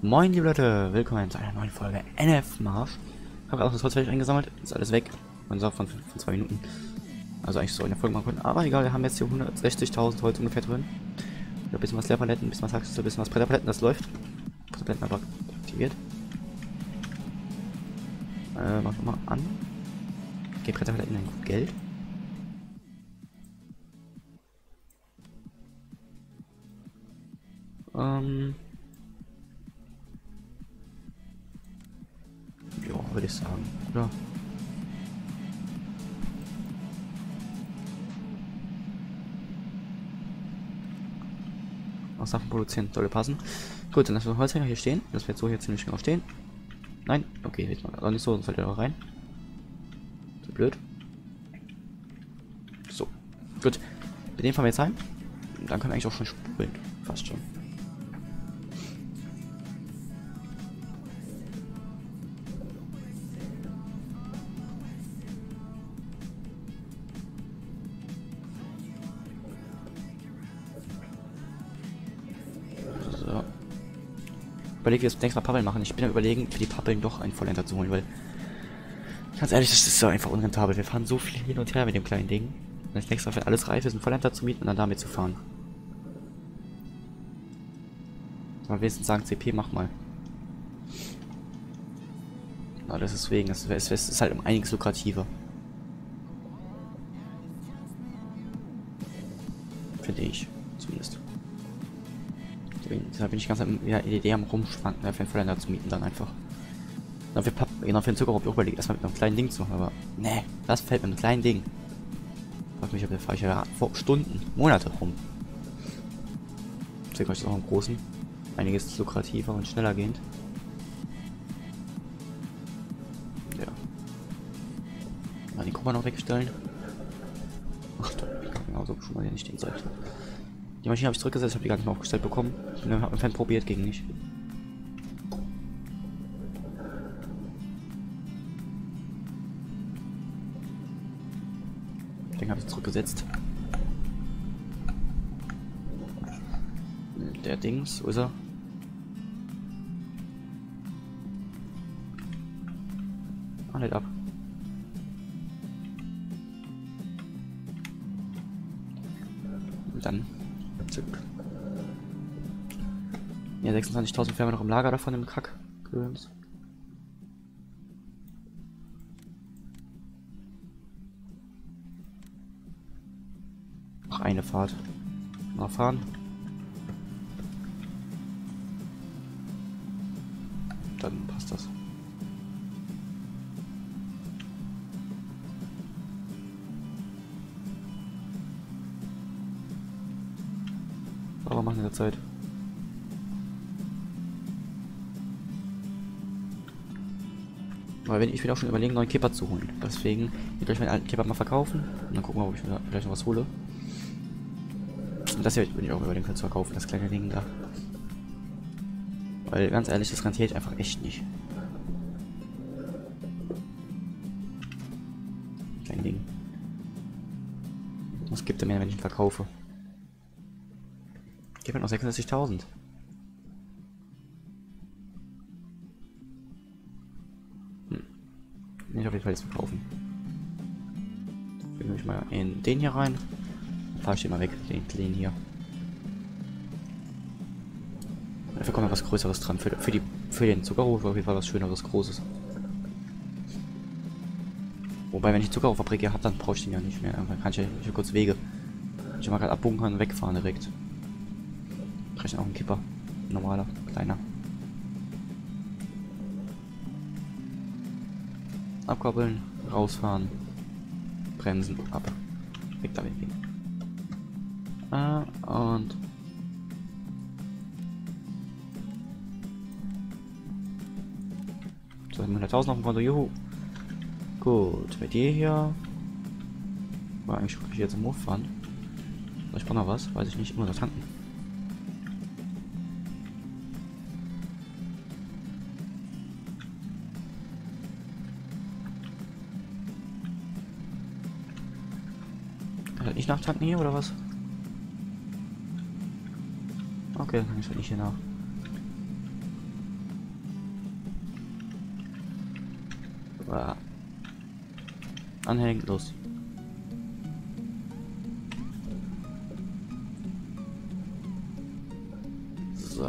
Moin liebe Leute, willkommen zu einer neuen Folge NF Marsch. Habe auch das Holz fertig eingesammelt, ist alles weg. Man sagt von 2 Minuten. Also eigentlich so in der Folge machen können. Aber egal, wir haben jetzt hier 160.000 Holz ungefähr drin. Ein bisschen was Leerpaletten, ein bisschen was Haxe, ein bisschen was Bretterpaletten, das läuft. Bretterpaletten aber aktiviert. Machen wir mal an. Okay, Bretterpaletten ein gut Geld. Ja, würde ich sagen, oder? Aus Sachen produzieren sollte passen. Gut, dann lassen wir den Holzhänger hier stehen. Das wird so hier ziemlich genau stehen. Nein, okay, jetzt mal auch nicht so, sonst fällt er auch rein. So blöd. So, gut. Mit dem fahren wir jetzt heim. Und dann können wir eigentlich auch schon spulen. Fast schon. So. Überlege, wie wir das nächste Mal Pappeln machen. Ich bin am Überlegen, für die Pappeln doch einen Vollender zu holen, weil ganz ehrlich, das ist so einfach unrentabel. Wir fahren so viel hin und her mit dem kleinen Ding. Und das nächste Mal, wenn alles reif ist, einen Vollender zu mieten und dann damit zu fahren. Aber wenigstens sagen, CP, mach mal. Aber das ist deswegen, es ist halt um einiges lukrativer. Finde ich, zumindest. Deshalb bin ich ganz ja, Idee am Rumschwanken, für einen Vollender zu mieten dann einfach. Genau für den Zucker habe ich auch überlegt, erstmal mit einem kleinen Ding zu machen, aber ne, das fällt mit einem kleinen Ding. Frag mich, ob der fahre ich ja vor Stunden, Monate rum. Deswegen ist das auch im Großen einiges lukrativer und schneller gehend. Ja. Mal den Kupfer noch wegstellen. Ach doch, ich kann genauso schon mal hier nicht stehen sollte. Die Maschine habe ich zurückgesetzt, ich habe die gar nicht mehr aufgestellt bekommen. Ich habe einen Fan probiert, gegen nicht. Den habe ich zurückgesetzt. Der Dings, wo ist er? Ah, nicht ab. Und dann zurück. Ja, 26.000 wären wir noch im Lager davon im Kack. Gewöhnt. Noch eine Fahrt. Mal fahren. Dann passt das. Aber machen in der Zeit. Aber wenn ich will auch schon überlegen, neuen Kipper zu holen. Deswegen will ich gleich meinen alten Kipper mal verkaufen. Und dann gucken wir, ob ich mir vielleicht noch was hole. Und das hier bin ich auch überlegen, zu verkaufen, das kleine Ding da. Weil ganz ehrlich, das rentiert einfach echt nicht. Klein Ding. Was gibt er mir, wenn ich ihn verkaufe? Gib mir noch 66.000. Ich auf jeden Fall jetzt verkaufen. Füge ich mal in den hier rein. Fahre ich den mal weg, den hier. Dafür kommt noch was Größeres dran. Für den Zuckerrohr auf jeden Fall was Schöneres, Großes. Wobei, wenn ich Zuckerrohrfabrik habe, dann brauche ich den ja nicht mehr. Dann kann ich ja kurz Wege. Ich mal gerade abbunkern und wegfahren direkt. Rechnen auch ein Kipper. Ein normaler, kleiner. Abkoppeln, rausfahren, bremsen, ab. Weg damit. Und so, 100.000 auf dem Konto, juhu. Gut, bei dir hier war eigentlich wirklich jetzt im Hof fahren. Ich brauche noch was, weiß ich nicht, immer noch tanken. Nicht nachtanken hier oder was? Okay, dann kann ich halt nicht hier nach. Ja. Anhängen, los. So.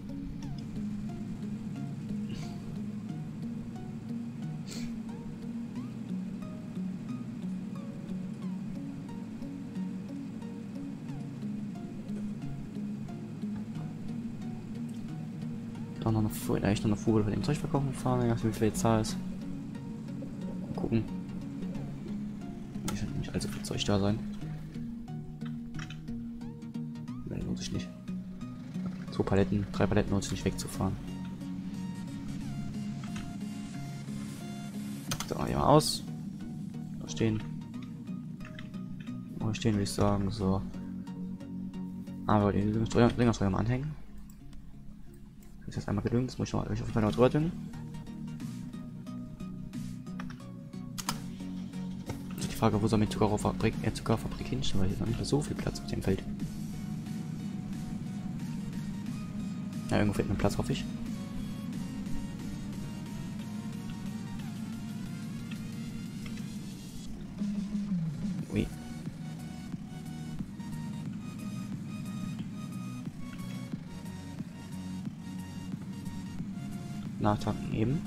Auch noch eine eigentlich noch eine Fuge bei dem Zeug verkaufen fahren, je nachdem wie viel die Zahl ist. Mal gucken. Scheint nicht allzu viel Zeug da sein. Nee, lohnt sich nicht. 2 Paletten, 3 Paletten lohnt sich nicht wegzufahren. So, hier mal aus. Da stehen. Wo stehen, würde ich sagen, so. Aber den Düngersteuer mal anhängen. Das ist jetzt einmal gedüngt, das muss ich noch auf jeden Fall noch drüber düngen. Also die Frage, wo soll mit Zuckerfabrik hinstellen, weil hier noch nicht mehr so viel Platz auf dem Feld. Ja, irgendwo fehlt mir Platz, hoffe ich. Ui. Nachtanken eben.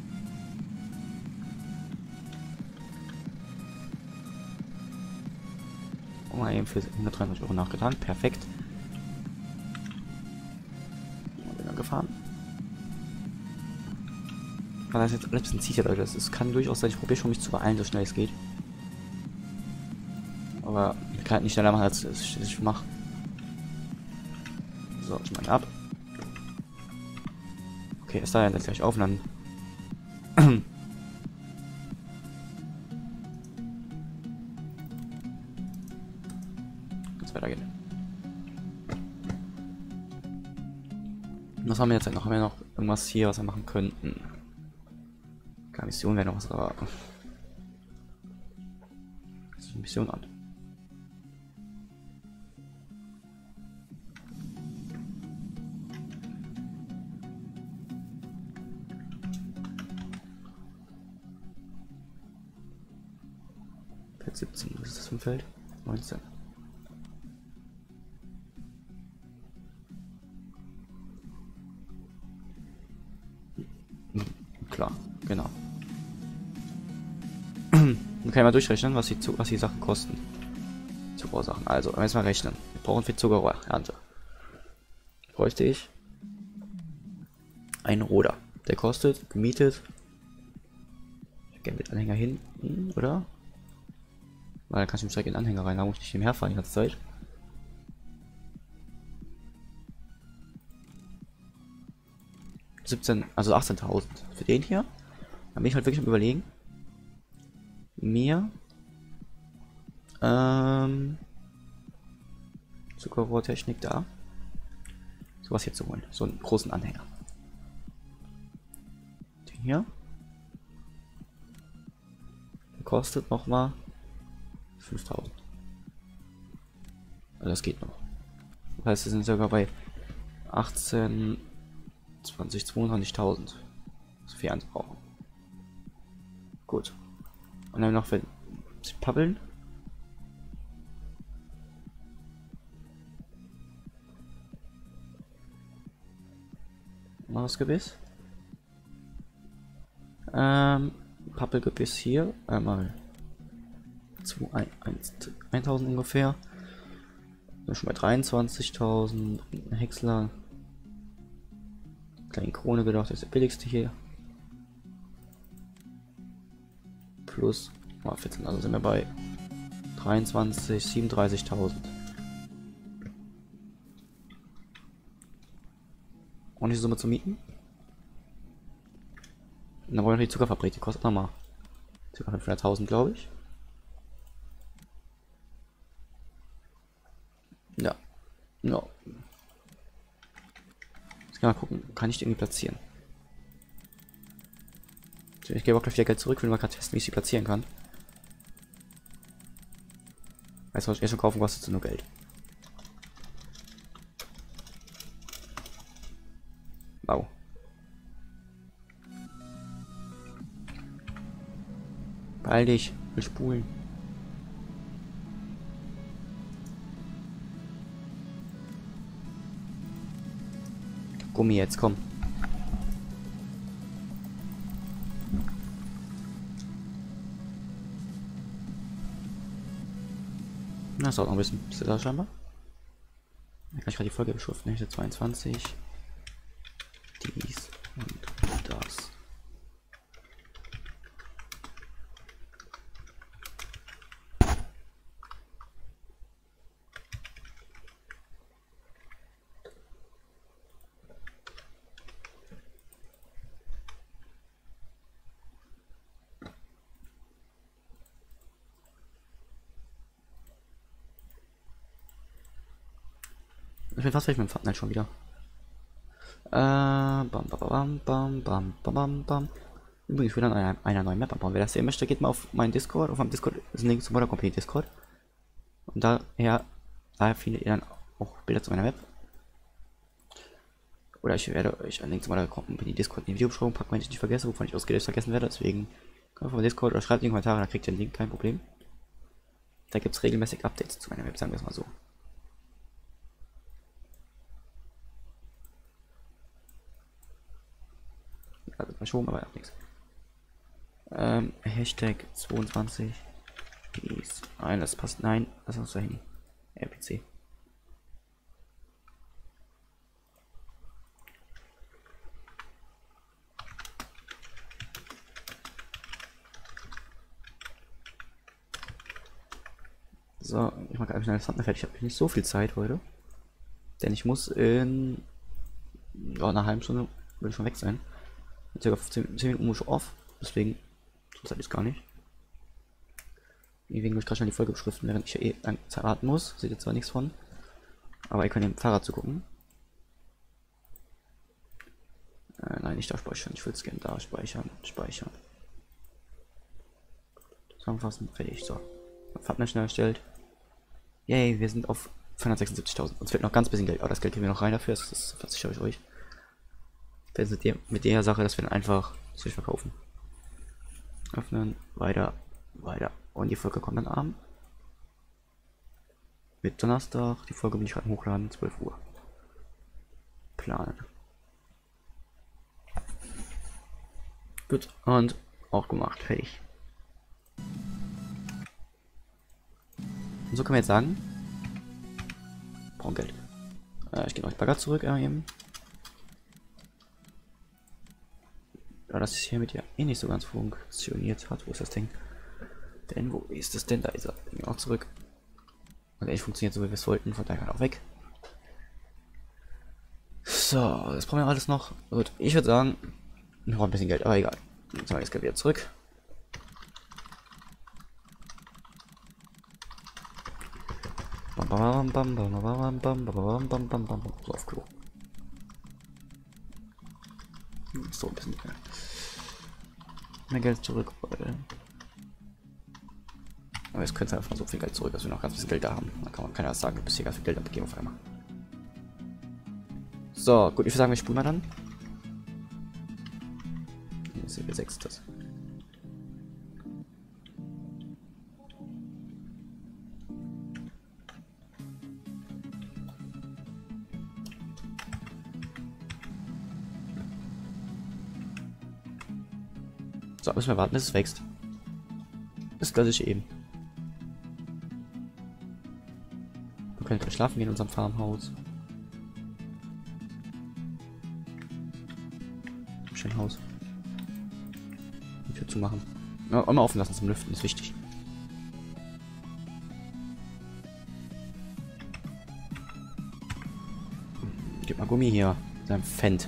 Und mal eben für 123 Euro nachgetankt. Perfekt. Bin dann gefahren. Aber das ist jetzt alles ein bisschen sicher, Leute. Es kann durchaus sein, ich probiere schon mich zu beeilen, so schnell es geht. Aber ich kann halt nicht schneller machen, als ich mache. So, ich meine ab. Okay, es da jetzt gleich auf und dann. Jetzt weitergehen. Was haben wir jetzt noch? Haben wir noch irgendwas hier, was wir machen könnten? Keine Mission wäre noch was, aber. Das ist eine Mission an. Feld 17, was ist das für ein Feld? 19. Klar, genau. Dann kann ich mal durchrechnen, was die Sachen kosten. Zuckerrohrsachen. Also, jetzt mal rechnen. Wir brauchen für Zuckerrohrernte. Bräuchte ich einen Roder. Der kostet, gemietet. Ich gehe mit Anhänger hinten, oder? Weil dann kann ich direkt in den Anhänger rein, da muss ich nicht herfahren die ganze Zeit. Also 18.000 für den hier. Da bin ich halt wirklich am Überlegen, mir Zuckerrohrtechnik da sowas hier zu holen, so einen großen Anhänger. Den hier, der kostet noch mal 5.000. Also das geht noch. Das heißt, wir sind sogar bei 18, 20, 22.000. So viel anzubrauchen. Gut. Und dann noch für Pappeln. Noch was Gebiss. Pappelgebiss hier. Einmal 1.000 ungefähr. Dann schon bei 23.000. Ein Häcksler. Kleine Krone gedacht, das ist der billigste hier. Plus 14, also sind wir bei 23, 37.000. Und die Summe zu mieten? Und dann wollen wir die Zuckerfabrik, die kostet nochmal ca. 500.000, glaube ich. Ja. Ja. Jetzt kann mal gucken, kann ich die irgendwie platzieren? Ich gebe auch gleich wieder Geld zurück, wenn wir gerade testen, wie ich sie platzieren kann. Weißt du, was ich erst schon kaufen kostet, nur Geld. Wow. Beeil dich, will spulen. Gummi jetzt, komm. Das dauert noch ein bisschen. Ist da scheinbar? Da kann ich gerade die Folge beschriften. 22. Dies und das. Ich bin fast fertig mit dem Thumbnail schon wieder. Bam, bam, bam, bam, bam, bam, bam, bam. Übrigens, ich will dann einer neuen Map anbauen. Wer das sehen möchte, geht mal auf meinen Discord. Auf meinem Discord ist ein Link zum Modern Company Discord. Und daher findet ihr dann auch Bilder zu meiner Map. Oder ich werde euch einen Link zu meiner Company Discord in die Videobeschreibung packen, wenn ich nicht vergesse, wovon ich ausgehe, dass ich vergessen werde. Deswegen kommt auf meinen Discord oder schreibt in die Kommentare, da kriegt ihr den Link, kein Problem. Da gibt es regelmäßig Updates zu meiner Map, sagen wir es mal so. Also verschoben, aber auch nichts. Hashtag 22 ist ein, das passt. Nein, das ist unser Handy. RPC. So, ich mache einfach schnell das Thumbnail fertig. Ich habe nicht so viel Zeit heute. Denn ich muss in einer halben Stunde will ich schon weg sein. Mit ca. 10 Minuten muss ich off. Deswegen Zeit ist gar nicht. Deswegen will ich gerade schon die Folge beschriften, während ich ja eh lang Zeit warten muss. Seht ihr zwar nichts von. Aber ihr könnt im Fahrrad zugucken. Nein, nicht da speichern. Ich will es gerne da speichern. Speichern. Zusammenfassen. Fertig. So. Thumbnail schnell erstellt. Yay, wir sind auf 276.000. Uns fehlt noch ganz bisschen Geld. Aber das Geld kriegen wir noch rein dafür. Das versichere ich euch. Mit der Sache, dass wir dann einfach verkaufen. Öffnen. Weiter. Weiter. Und die Folge kommt dann abend. Mit Donnerstag. Die Folge bin ich gerade hochladen. 12 Uhr. Planen. Gut. Und auch gemacht. Fertig. Und so können wir jetzt sagen. Brauchen Geld. Ich gehe noch die Bagger zurück. Eben. Ja, das ist hier mit ja eh nicht so ganz funktioniert hat. Wo ist das Ding? Denn wo ist es denn? Da ist er. Bin auch zurück. Und eigentlich funktioniert so wie wir es wollten. Von daher auch weg. So, das brauchen wir alles noch. Gut, ich würde sagen, wir brauchen ein bisschen Geld, aber egal. Jetzt mal das Geld wieder zurück. So, auf Klo. So, ein bisschen mehr Geld zurück. Aber jetzt könnte einfach so viel Geld zurück, dass wir noch ganz bisschen Geld da haben. Dann kann man keiner sagen, du bist hier ganz viel Geld abgegeben auf einmal. So, gut, ich würde sagen, wir spulen mal dann. Hier ist hier 6 das. So, müssen wir warten, bis es wächst. Das klassische eben. Wir können gleich schlafen gehen in unserem Farmhaus. Schön Haus. Die Tür zu machen. Ja, immer offen lassen zum Lüften, ist wichtig. Gib mal Gummi hier. Sein Fendt.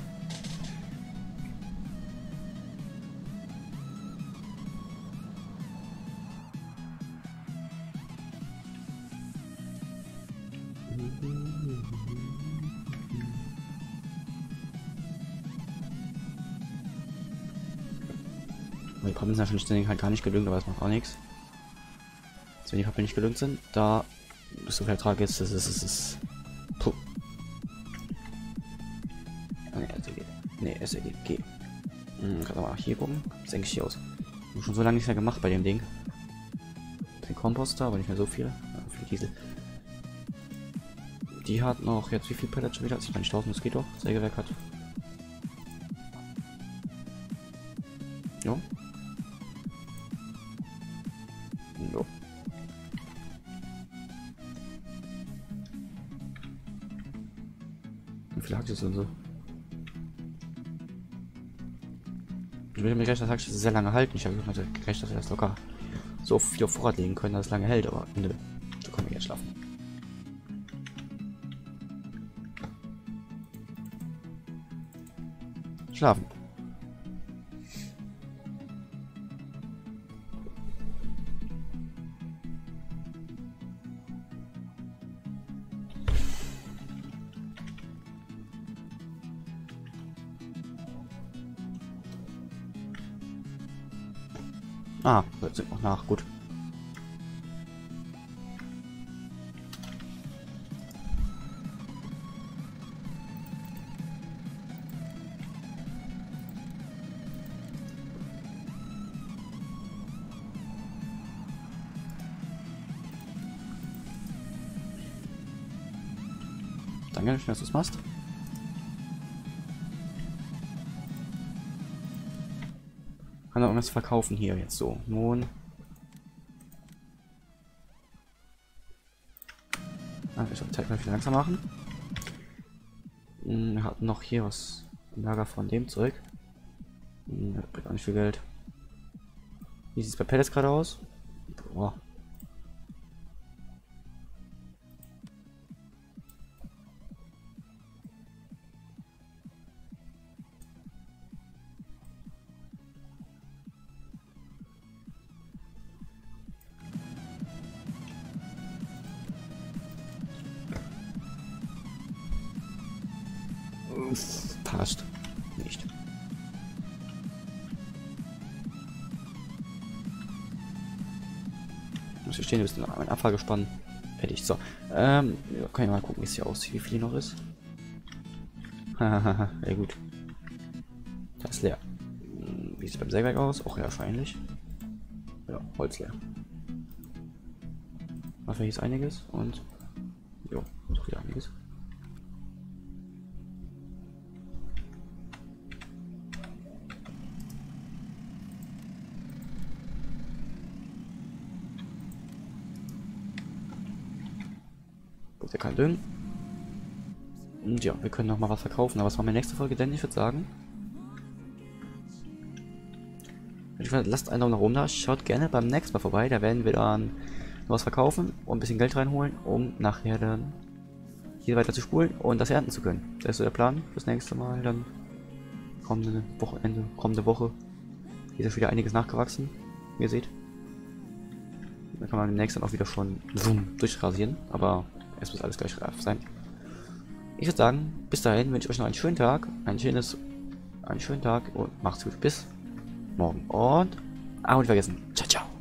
Die Pappen sind natürlich halt gar nicht gelungen, aber das macht auch nichts. Also wenn die Pappen nicht gelungen sind, da so viel Ertrag ist, das ist. Puh. Ne, SEG. Ne, SEG. Kann man mal hier gucken. Das denke ich hier aus. Schon so lange nicht mehr gemacht bei dem Ding. Den Komposter, aber nicht mehr so viel. Ja, viel Diesel. Die hat noch jetzt wie viel Pellets schon wieder? 20.000, das geht doch. Sägewerk hat. Jo. Jo. Wie viele Hackschüsse sind so? Ich will mir gleich das Hackschüsse sehr lange halten. Ich habe gerechnet, dass wir das locker so viel auf Vorrat legen können, dass es lange hält, aber nö. So können wir jetzt schlafen. Schlafen. Ah, jetzt sind noch nach, gut. Danke, dass du es machst. Kann er irgendwas verkaufen hier jetzt so. Mohn. Ah, ich habe Zeit mal viel langsam machen. Wir hatten noch hier was im Lager von dem Zeug. Das bringt auch nicht viel Geld. Wie sieht es bei Pellets gerade aus? Boah. Passt nicht. Muss ich stehen, wir müssen ein Abfahrgespann fertig. So, ja, kann ich mal gucken, wie es hier aussieht, wie viel noch ist. Hahaha, ja gut. Das ist leer. Wie sieht es beim Sägewerk aus? Auch ja, wahrscheinlich. Ja, Holz leer. Dafür hier ist einiges und jo, doch wieder einiges. Ja, kein Dünn. Und ja, wir können noch mal was verkaufen, aber was machen wir nächste Folge denn? Ich würde sagen, lasst einen Daumen nach oben da, schaut gerne beim nächsten Mal vorbei, da werden wir dann was verkaufen und ein bisschen Geld reinholen, um nachher dann hier weiter zu spulen und das ernten zu können. Das ist so der Plan fürs nächste Mal, dann kommende Woche. Hier ist wieder einiges nachgewachsen, wie ihr seht. Dann kann man demnächst dann auch wieder schon durchrasieren, aber es muss alles gleich reif sein. Ich würde sagen, bis dahin wünsche ich euch noch einen schönen Tag, einen schönen Tag und macht's gut. Bis morgen und nicht vergessen. Ciao, ciao.